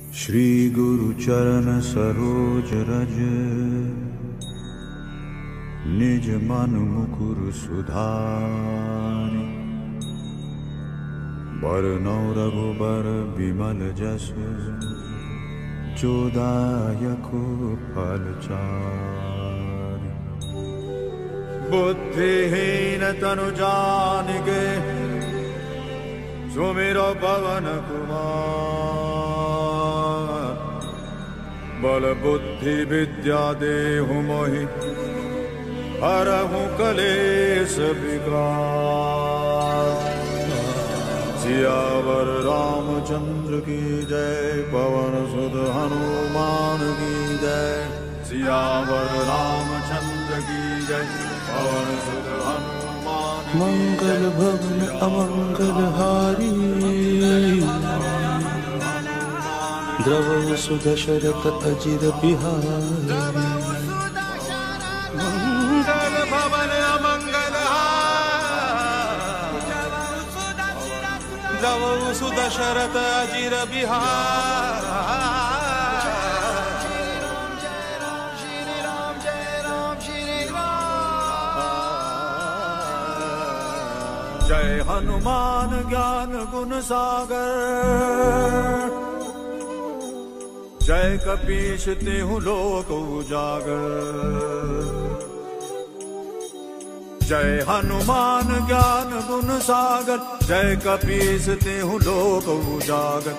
श्री गुरु चरण सरोज रज, निज मन मुकुर सुधारि। बरनौ रघुबर विमल जस, जो दायक फल चारि। बुद्धिहीन तनु जानिके, सुमिरो पवन कुमार। बल बुद्धि विद्या देहु मोहि, हरहु कलेश विकार। सियावर रामचंद्र की जय, पवन सुत हनुमान की जय। सियावर रामचंद्र की जय, पवन सुत हनुमान की जय। मंगल भवन अमंगल हारी, द्रवहु सुदशरथ अजिर बिहारी। मंगल भवन अमंगल हारी, द्रवहु सुदशरथ अजिर बिहारी। जय हनुमान ज्ञान गुण सागर, जय कपीश तिहु लोक उजागर। जय हनुमान ज्ञान गुण सागर, जय कपीश तिहु लोक उजागर।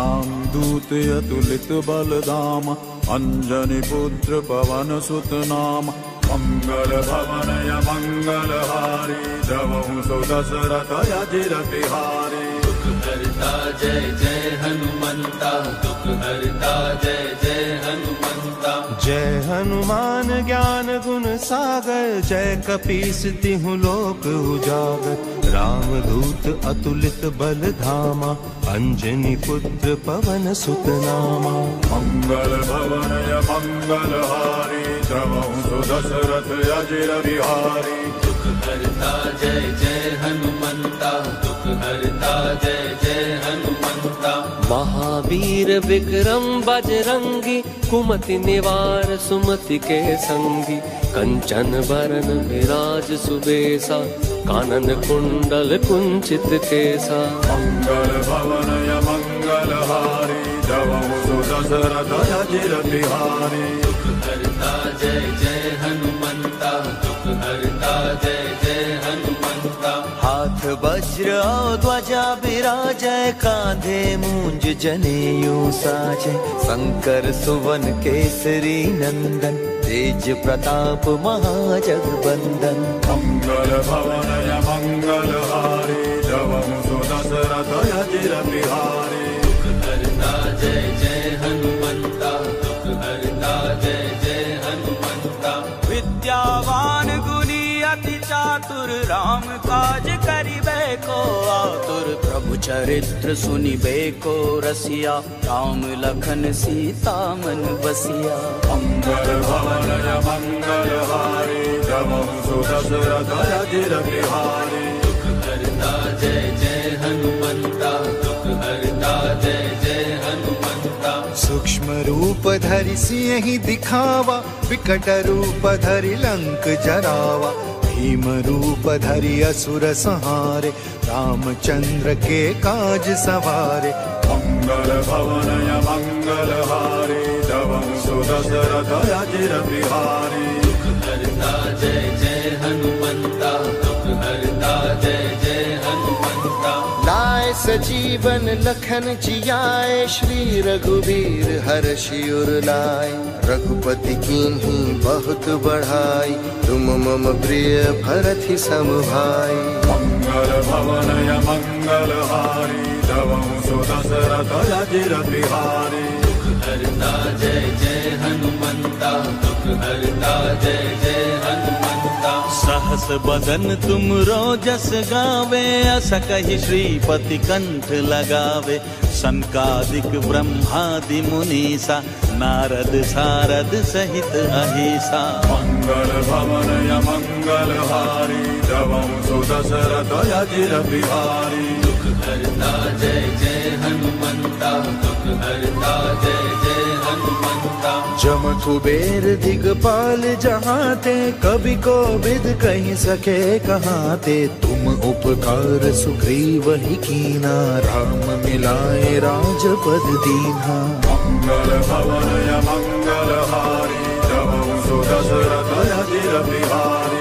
रामदूत अतुलित बल धामा, अंजनी पुत्र पवन सुत नामा। मंगल भवन मंगल हारी, द्रवहु सुदशरथ अजिर बिहारी। दुख हरता जय जय हनुमंता, दुख हरता जय जय हनुमंता। जय हनुमान ज्ञान गुण सागर, जय कपीस तिहु लोक उजागर। रामदूत अतुलित बल धामा, अंजनी पुत्र पवन सुत नामा। मंगल भवन मंगल हारी, द्रवहु सुदशरथ अजिर बिहारी। दुख हरता जय जय हनुमंता, दुख हरता जय जय हनुमंता। महावीर विक्रम बजरंगी, कुमति निवार सुमति के संगी। कंचन बरन विराज सुबेसा, कानन कुंडल कुंचित केसा। मंगल भवन मंगल हारी, द्रवहु सुदशरथ अजिर बिहारी। दुख हरता जय जय हनुमंता, दुख हरता जय जय हनुमंता। हाथ वज्र और ध्वजा बिराजय, कांधे मूंज जनेऊ साजय। शंकर सुवन केसरी नंदन, तेज प्रताप महाजगबंदन। मंगल भवन मंगल हारी, द्रवहु सुदशरथ अजिर बिहारी। दुख हरता जय जय हनुमंता, दुख हरता जय जय हनुमंता। विद्यावान गुणी अति चातुर, राम काज करिबे को आतुर। प्रभु चरित्र सुनिबे को रसिया, राम लखन सीता मन बसिया। मंगल भवन मंगल हारी, द्रवहु सुदशरथ अजिर बिहारी। दुख हरता जय जय हनुमंता, दुख हरता जय जय हनुमंता। सूक्ष्म रूप धरि सियहि दिखावा, विकट रूप धरि लंक जरावा। भीम रूप धरि असुर संहारे, रामचंद्र के काज सवारे। मंगल भवन मंगल हारी, द्रवहु सुदशरथ अजिर बिहारी। दुख हरता जय जय हनुमंता, दुख हरता जय जय हनुमंता। लाए सजीवन लखन जियाए, श्री रघुवीर हर्षि उर लाए। रघुपति कीन्ही बहुत बढ़ाई, तुम मम प्रिय भरत सम भाई। मंगल भवन मंगल हारी, द्रवहु सुदशरथ अजिर बिहारी। दुख हरता जय जय हनुमंता, दुख हरता जय जय हनुमंता। सहस बदन तुम रोजस गावे, अस कहि श्रीपति कंठ लगावे। सनकादिक ब्रह्मादि मुनीसा, नारद सारद सहित अहिसा। मंगल भवन मंगल हारी, द्रवहु सुदशरथ अजिर बिहारी। दुख हरता जय जय हनुमंता, दुख हरता जय कुबेर दिगपाल जहाँ थे, कभी को विद कहीं सके कहाँ थे। तुम उपकार सुग्रीव ही कीना, राम मिलाए राजपद दीन्हा। मंगल भवन या मंगल हारी, जब सुदशरथ अजिर बिहारी।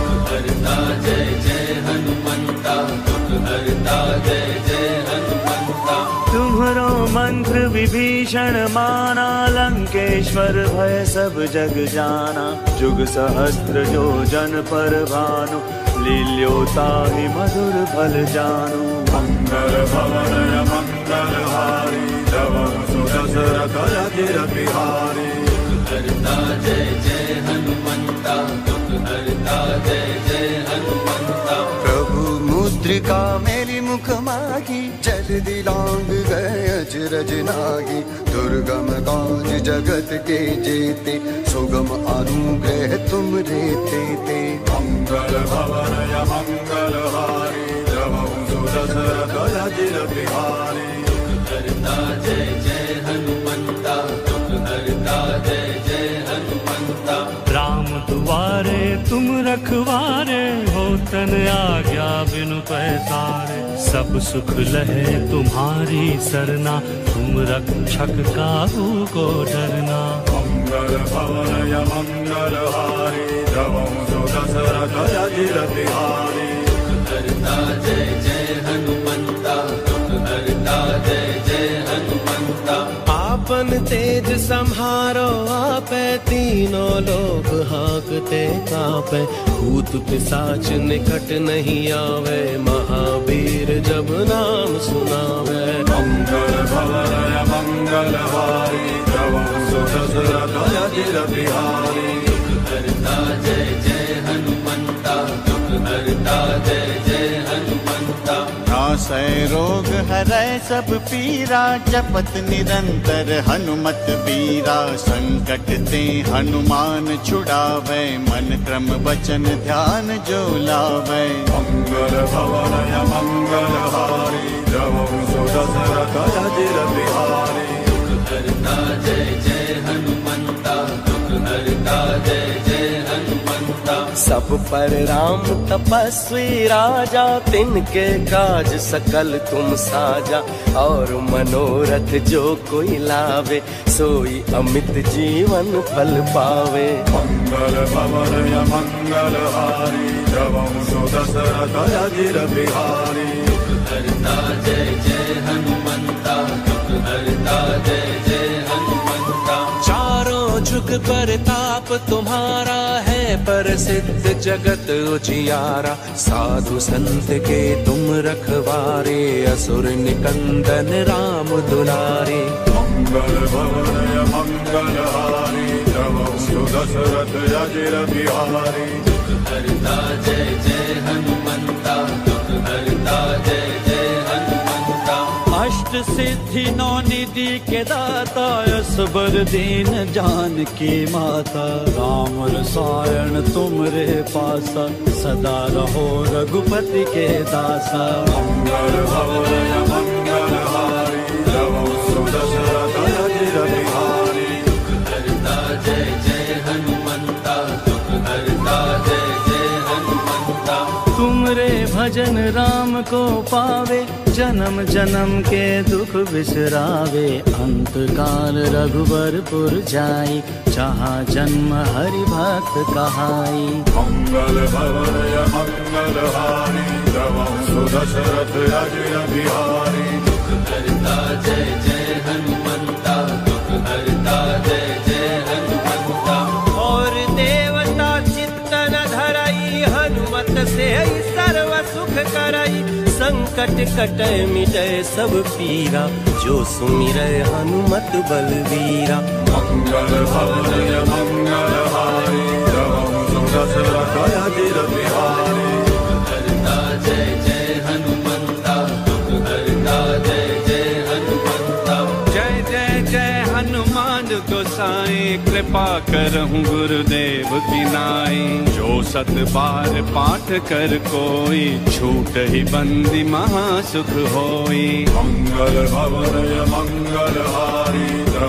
हरता जय जय हनुमंता, दुख हरता जय जय हनुमंता। तुम्हरो मंत्र विभीषण माना, लंकेश्वर भय सब जग जाना। जुग सहस्त्र जो जन पर भानु, लील्योता ही मधुर फल जानु। मंगल भवन या मंगल हारी, जब सुदशरथ अजिर बिहारी। हरता जय जय हनुमंता, दुख हरता जय जय हनुमंता। प्रभु मुद्रिका मेरी मुख माही, जल दिलांग गए अजरज नागी। दुर्गम काज जगत के जेते, सुगम अनुग्रह तुम रेते ते। मंगल भवन या मंगल हारी, जब सुदशरथ अजिर बिहारी। हरता जय जय हनुमंता, दुख हरता जय जय हनुमंता। राम दुआरे तुम रखवारे, होतन आज्ञा बिनु पैसारे। सब सुख लहे तुम्हारी सरना, तुम रक्षक काहू को डरना। मंगल भवन या मंगल हारी, जब सुदशरथ अजिर बिहारी। हरता जय जय हनुमंता, दुख हरता जय जय हनुमंता। आपन तेज सम्हारो आपे, तीनों लोक हाकते कापे। भूत पिशाच निकट नहीं आवे, महावीर जब नाम सुनावे। मंगल भवन या मंगल हारी, जब सुदशरथ अजिर बिहारी। हरता जय जय हनुमंता, दुख हरता जय जय हनुमंता। नासै रोग हरै सब पीरा, जपत निरंतर हनुमत बीरा। संकट ते हनुमान छुड़ावे, मन क्रम वचन ध्यान जो लावे। मंगल भवन या मंगल हारी, जब सुदशरथ अजिर बिहारी। हरता जय जय हनुमंता, दुख हरता जय जय हनुमंता। सब पर राम तपस्वी राजा, तिनके काज सकल तुम साजा। और मनोरथ जो कोई लावे, सोई अमित जीवन फल पावे। मंगल भवन या मंगल हारी, जब सुदशरथ अजिर बिहारी। हरता जय जय हनुमंता, दुख हरता जय जय हनुमंता। चारों जुग परताप तुम्हारा है, प्रसिद्ध जगत उजियारा। साधु संत के तुम रखवारे, असुर निकंदन राम दुलारे। मंगल भवन या मंगल हारी, जब सुदशरथ अजिर बिहारी। हरता जय जय हनुमंता, दुख हरता जय जय हनुमंता। अष्ट सिद्धि नौ निधि के दाता, असबर दीन जानकी माता। राम रसायन तुमरे पासा, सदा रहो रघुपति के दासा। मंगल भवन या मंगल हारी, जब सुदशरथ अजिर बिहारी। हरता जय जय हनुमंता, दुख हरता जय जय हनुमंता। तुमरे भजन राम को पावे, जन्म जन्म के दुख बिसरावे। अंत काल रघुबरपुर जाई, जहाँ जन्म हरि भक्त कहाई। मंगल भवन या मंगल हारी, जब सुदशरथ अजिर बिहारी। हरता जय जय हनुमंता, दुख हरता जय जय हनुमंता। और देवता चित्तन धरई, हनुमत से सर्व सुख करई। संकट कटै मिटै सब पीरा, जो सुमिरै हनुमत बलवीरा। मंगल भवन या मंगल हारी, जब सुदशरथ अजिर बिहारी। हरता जय जय हनुमंता, दुख हरता जय जय हनुमंता। जय जय जय हनुमान गोसाई, कृपा करहूँ गुरुदेव की नाई। जो सत बार पाठ कर कोई, छूट ही बंदी महासुख होई। मंगल भवन या मंगल हारी, जब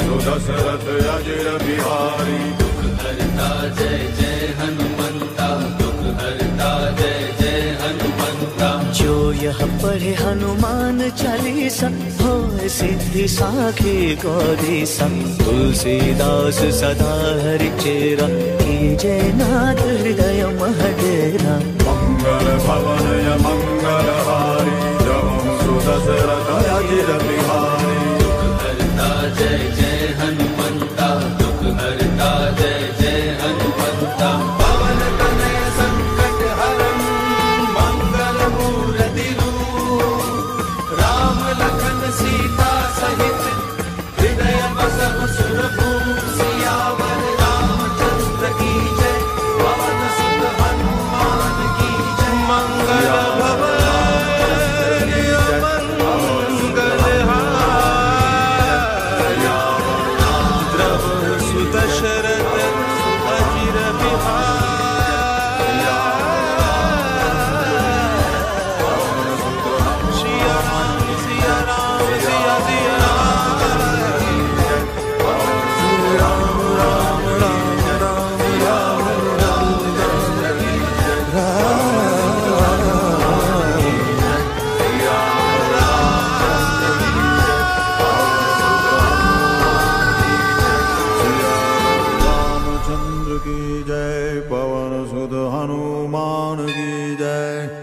दशरथ अजिर बिहारी। दुख हरता जय जय हनुमंता, दुख हरता जय जय हनुमंता। जो यह पढ़े हनुमान चालीसा, होय सिद्धि साखी गौरीसा। तुलसीदास सदा हरि चेरा, कीजे नाथ हृदय मह डेरा। मंगल भवन मंगल हारी, जपम दशरथ अजिर बिहारी। दुख हरता जय जय हनुमंता, दुख हरता जय जय हनुमंता। पवन तनय संकट हरं, मंगल मूर्ति रूप। राम लखन सीता सहित, हृदय बसहु सुरभूप। सियावर रामचंद्र की जय, पवन सुत हनुमान की जय। मंगल भवन दशरथ अजिर बिहारी। सिया राम सिया राम सिया सिया राम, राम राम राम राम रामचंद्र की जय, पवन सुत हनुमान की जय।